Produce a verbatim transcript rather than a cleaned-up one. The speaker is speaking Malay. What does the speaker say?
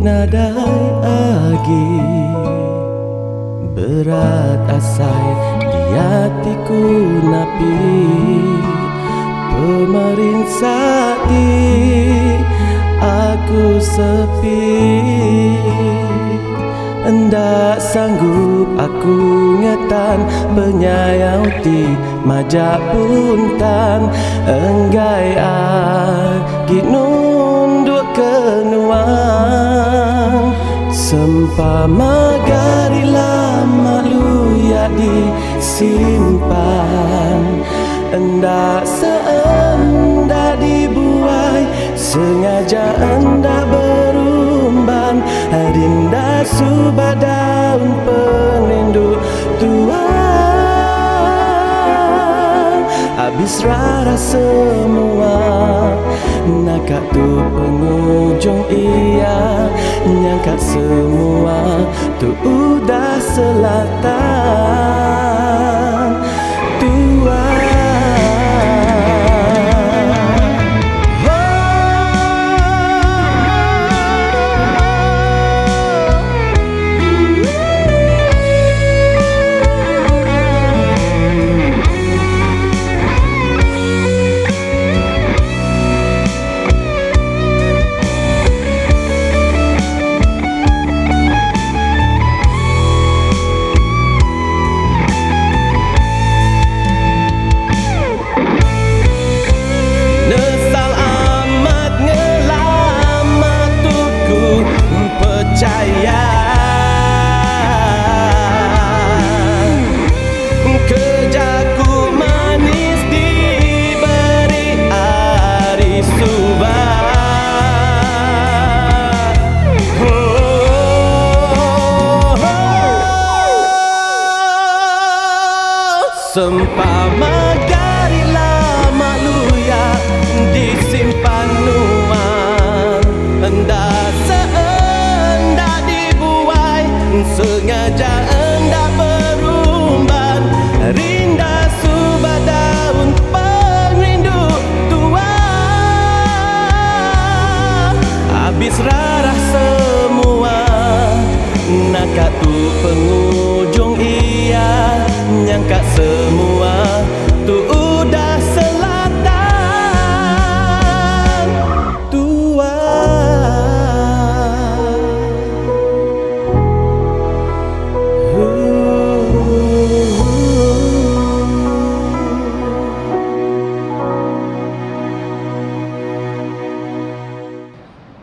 nadai agi berat asai di hatiku napi pemerintah di aku sepi. Endak sanggup aku ngetan penyayauti majak puntan enggai agi nunduk kenuan sempama gari lama lu ya disimpan endak seendak dibuai sengaja endak berumban adinda subah daun peninduk tuan habis rara semua nakak tu penghujung iya nyangka semua tu udah selatan tuan. Kerjaku manis diberi hari subah oh, oh, oh. Sempama gari lama luya disimpan nuan hendak seendak dibuai sengaja